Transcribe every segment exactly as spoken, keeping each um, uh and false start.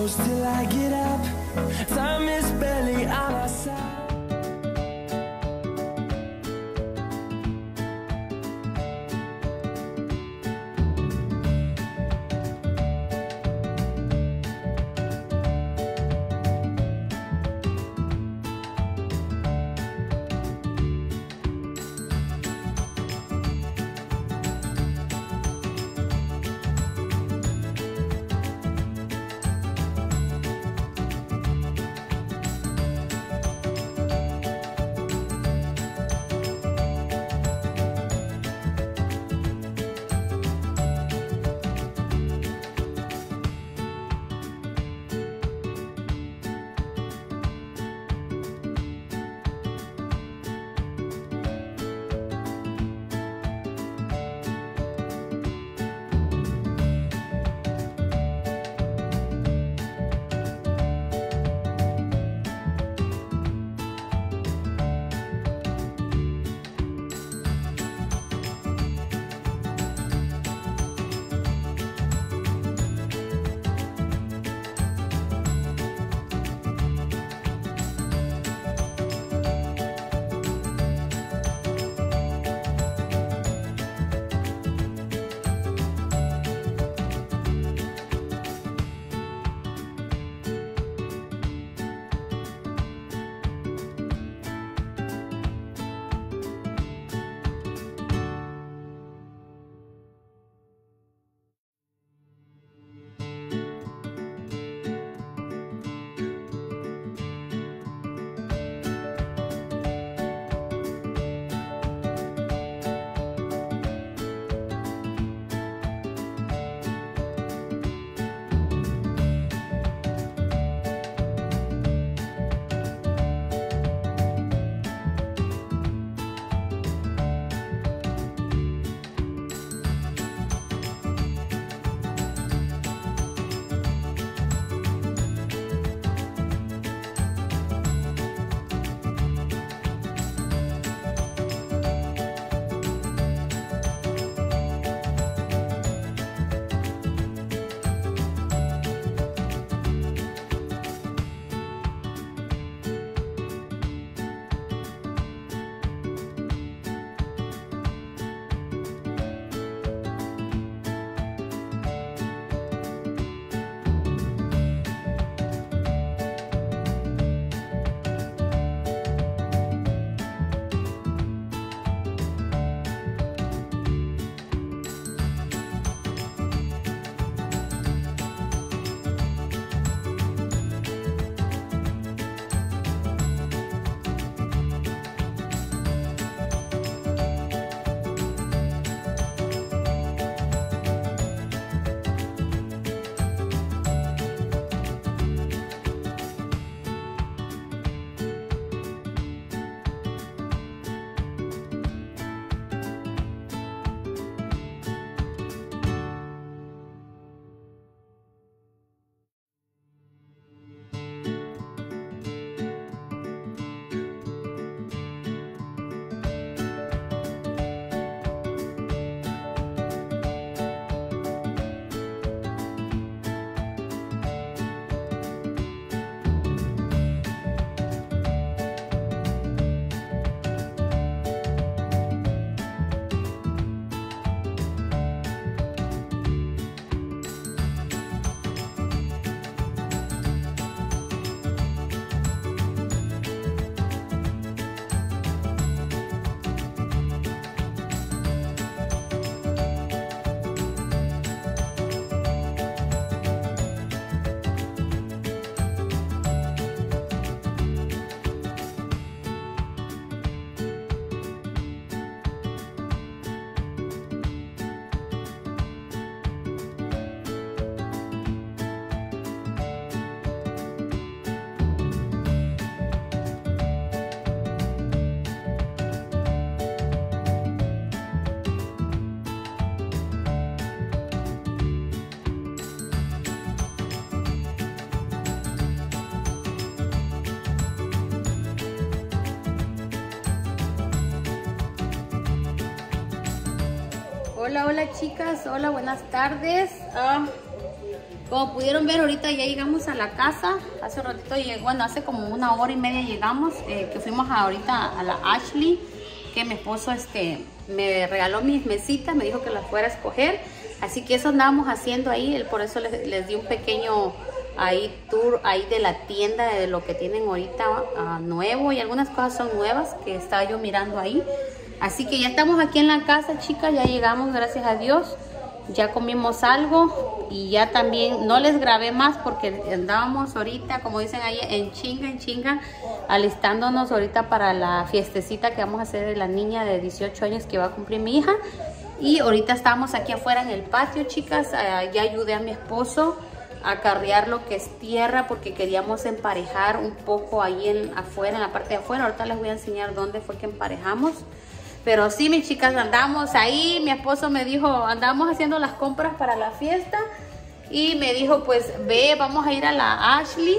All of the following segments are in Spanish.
close till I get up. Time is barely on our side. Hola, hola chicas, hola, buenas tardes. Ah, Como pudieron ver, ahorita ya llegamos a la casa. Hace un ratito, bueno, hace como una hora y media llegamos, eh, que fuimos a, ahorita a la Ashley, que mi esposo este, me regaló mis mesitas, me dijo que las fuera a escoger. Así que eso andábamos haciendo ahí, por eso les, les di un pequeño ahí tour ahí de la tienda, de lo que tienen ahorita uh, nuevo, y algunas cosas son nuevas que estaba yo mirando ahí. Así que ya estamos aquí en la casa, chicas, ya llegamos, gracias a Dios. Ya comimos algo y ya también no les grabé más porque andábamos ahorita, como dicen ahí, en chinga, en chinga, alistándonos ahorita para la fiestecita que vamos a hacer de la niña de dieciocho años que va a cumplir mi hija. Y ahorita estamos aquí afuera en el patio, chicas. Uh, ya ayudé a mi esposo a carrear lo que es tierra porque queríamos emparejar un poco ahí en, afuera, en la parte de afuera. Ahorita les voy a enseñar dónde fue que emparejamos. Pero sí, mis chicas, andamos ahí. Mi esposo me dijo, andamos haciendo las compras para la fiesta. Y me dijo, pues ve, vamos a ir a la Ashley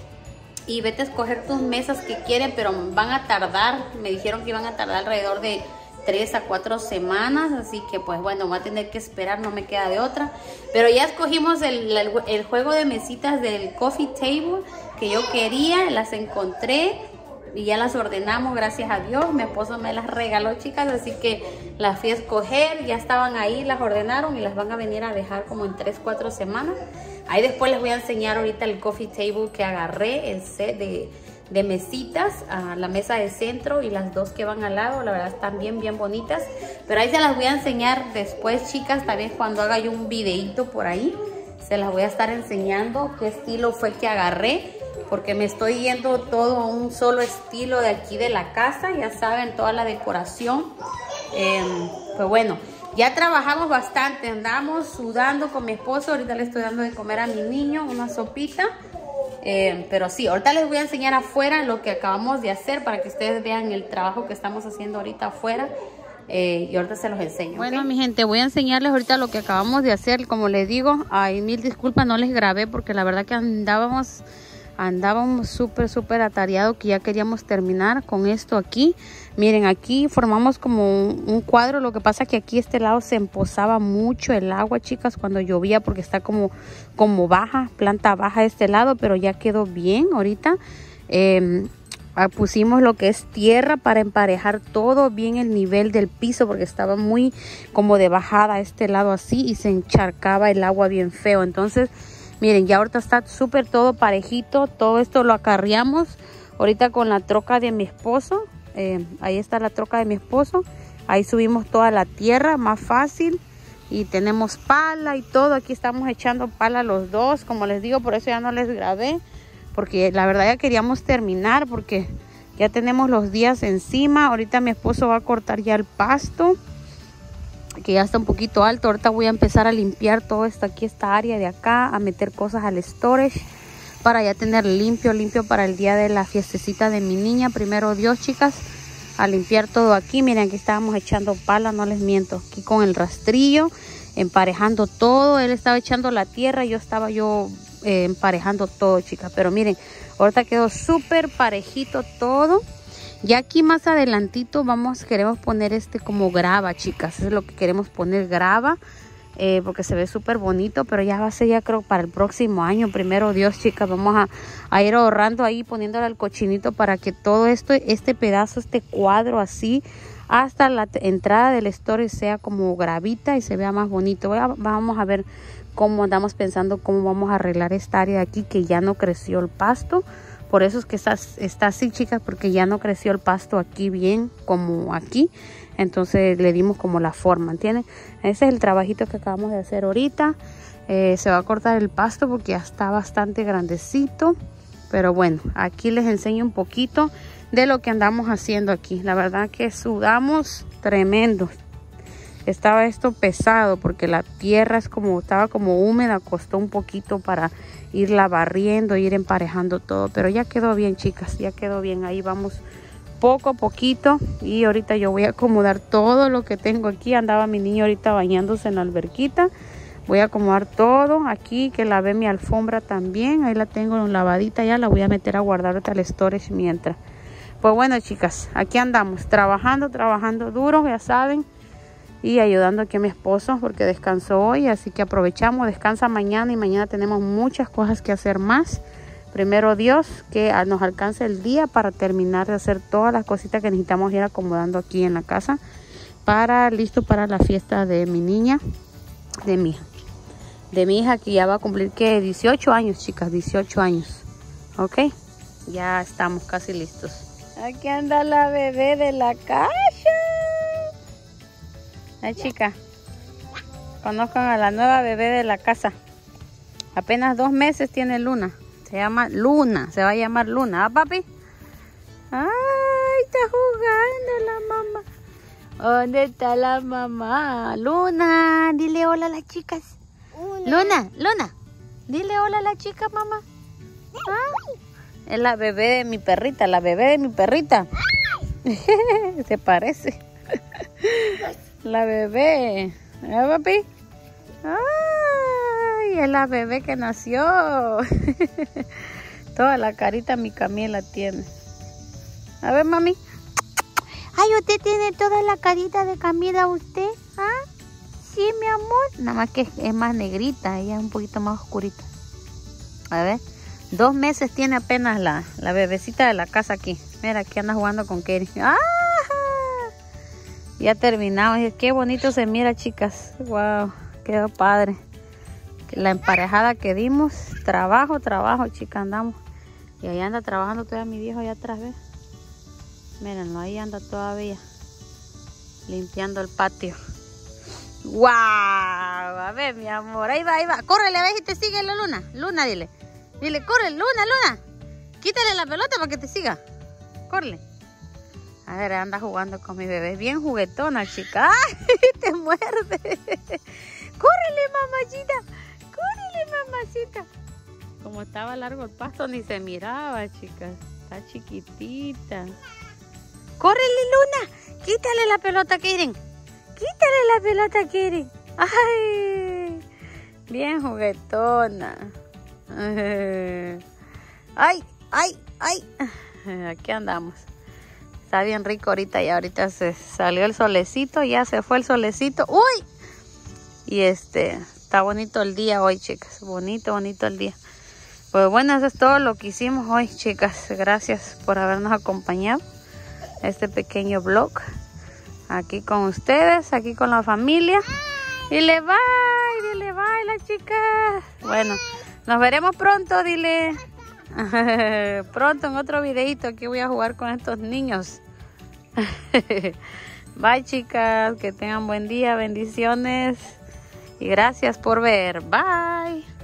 y vete a escoger tus mesas que quieren, pero van a tardar. Me dijeron que iban a tardar alrededor de tres a cuatro semanas. Así que pues bueno, voy a tener que esperar, no me queda de otra. Pero ya escogimos el, el, el juego de mesitas del coffee table que yo quería. Las encontré y ya las ordenamos, gracias a Dios. Mi esposo me las regaló, chicas, así que las fui a escoger. Ya estaban ahí, las ordenaron y las van a venir a dejar como en tres, cuatro semanas. Ahí después les voy a enseñar ahorita el coffee table que agarré, el set de, de mesitas, a la mesa de centro y las dos que van al lado. La verdad están bien, bien bonitas. Pero ahí se las voy a enseñar después, chicas, también cuando haga yo un videito por ahí. Se las voy a estar enseñando qué estilo fue que agarré, porque me estoy yendo todo un solo estilo de aquí de la casa, ya saben, toda la decoración. Eh, pues bueno, ya trabajamos bastante, andamos sudando con mi esposo. Ahorita le estoy dando de comer a mi niño una sopita. Eh, pero sí, ahorita les voy a enseñar afuera lo que acabamos de hacer para que ustedes vean el trabajo que estamos haciendo ahorita afuera. Eh, y ahorita se los enseño. Bueno, ¿okay? Mi gente, voy a enseñarles ahorita lo que acabamos de hacer. Como les digo, ay, mil disculpas, no les grabé porque la verdad que andábamos... Andábamos súper, súper atareados que ya queríamos terminar con esto aquí. Miren, aquí formamos como un, un cuadro. Lo que pasa es que aquí este lado se empozaba mucho el agua, chicas, cuando llovía, porque está como, como baja, planta baja este lado, pero ya quedó bien ahorita. Eh, pusimos lo que es tierra para emparejar todo bien el nivel del piso, porque estaba muy como de bajada este lado así y se encharcaba el agua bien feo. Entonces... miren, ya ahorita está súper todo parejito. Todo esto lo acarreamos ahorita con la troca de mi esposo. Eh, ahí está la troca de mi esposo. Ahí subimos toda la tierra, más fácil. Y tenemos pala y todo. Aquí estamos echando pala los dos, como les digo. Por eso ya no les grabé, porque la verdad ya queríamos terminar, porque ya tenemos los días encima. Ahorita mi esposo va a cortar ya el pasto, que ya está un poquito alto. Ahorita voy a empezar a limpiar todo esto aquí, esta área de acá, a meter cosas al storage para ya tener limpio, limpio para el día de la fiestecita de mi niña. Primero Dios, chicas, a limpiar todo aquí. Miren, aquí estábamos echando pala, no les miento, aquí con el rastrillo, emparejando todo. Él estaba echando la tierra, yo estaba yo eh, emparejando todo, chicas. Pero miren, ahorita quedó súper parejito todo. Ya aquí más adelantito vamos, queremos poner este como grava, chicas. Eso es lo que queremos poner, grava, eh, porque se ve súper bonito. Pero ya va a ser, ya creo, para el próximo año. Primero Dios, chicas, vamos a, a ir ahorrando ahí, poniéndole al cochinito para que todo esto, este pedazo, este cuadro así, hasta la entrada del storage sea como gravita y se vea más bonito. Voy a, vamos a ver cómo andamos pensando, cómo vamos a arreglar esta área de aquí que ya no creció el pasto. Por eso es que está, está así, chicas, porque ya no creció el pasto aquí bien como aquí. Entonces le dimos como la forma, ¿entienden? Ese es el trabajito que acabamos de hacer ahorita. Eh, se va a cortar el pasto porque ya está bastante grandecito. Pero bueno, aquí les enseño un poquito de lo que andamos haciendo aquí. La verdad que sudamos tremendo. Estaba esto pesado porque la tierra es como, estaba como húmeda, costó un poquito para irla barriendo, ir emparejando todo, pero ya quedó bien, chicas, ya quedó bien. Ahí vamos poco a poquito y ahorita yo voy a acomodar todo lo que tengo aquí. Andaba mi niño ahorita bañándose en la alberquita. Voy a acomodar todo aquí, que lavé mi alfombra también, ahí la tengo lavadita, ya la voy a meter a guardar ahorita el storage mientras. Pues bueno, chicas, aquí andamos trabajando, trabajando duro, ya saben. y ayudando aquí a mi esposo porque descansó hoy, así que aprovechamos, descansa mañana y mañana tenemos muchas cosas que hacer más. Primero Dios, que nos alcance el día para terminar de hacer todas las cositas que necesitamos ir acomodando aquí en la casa para listo para la fiesta de mi niña, de mi hija, de mi hija que ya va a cumplir que dieciocho años, chicas, dieciocho años. Ok, ya estamos casi listos. Aquí anda la bebé de la casa. Ay, chica, conozcan a la nueva bebé de la casa. Apenas dos meses tiene Luna. Se llama Luna, se va a llamar Luna, ¿ah, papi? Ay, está jugando la mamá. ¿Dónde está la mamá? Luna, dile hola a las chicas. Una. Luna, Luna, dile hola a las chicas, mamá. ¿Ah? Es la bebé de mi perrita, la bebé de mi perrita. Se parece. La bebé. ¿Eh, papi? Ay, es la bebé que nació. Toda la carita mi Camila tiene. A ver, mami. Ay, usted tiene toda la carita de Camila, ¿usted? ¿Ah? Sí, mi amor. Nada más que es más negrita, ella es un poquito más oscurita. A ver. Dos meses tiene apenas la, la bebecita de la casa aquí. Mira, aquí anda jugando con Kerry. ¡Ah! Ya terminamos. Qué bonito se mira, chicas. Wow, quedó padre. La emparejada que dimos. Trabajo, trabajo, chicas, andamos. Y ahí anda trabajando todavía mi viejo allá atrás, ¿ves? Mírenlo, ahí anda todavía. Limpiando el patio. ¡Wow! A ver, mi amor. Ahí va, ahí va. Córrele, a ver si te sigue la Luna. Luna, dile. Dile, corre, Luna, Luna. Quítale la pelota para que te siga. Corre. A ver, anda jugando con mi bebé. Bien juguetona, chica. ¡Ay! Te muerde. Córrele, mamacita. Córrele, mamacita. Como estaba largo el pasto, ni se miraba, chicas. Está chiquitita. Córrele, Luna. Quítale la pelota, Keren. Quítale la pelota, Keren. ¡Ay! Bien juguetona. Ay, ay, ay. Aquí andamos. Está bien rico ahorita y ahorita se salió el solecito, ya se fue el solecito. ¡Uy! Y este, está bonito el día hoy, chicas. Bonito, bonito el día. Pues bueno, eso es todo lo que hicimos hoy, chicas. Gracias por habernos acompañado. Este pequeño vlog. Aquí con ustedes, aquí con la familia. Dile bye, dile bye la chica. Bueno, nos veremos pronto, dile. Pronto en otro videito que voy a jugar con estos niños. Bye, chicas, que tengan buen día, bendiciones y gracias por ver. Bye.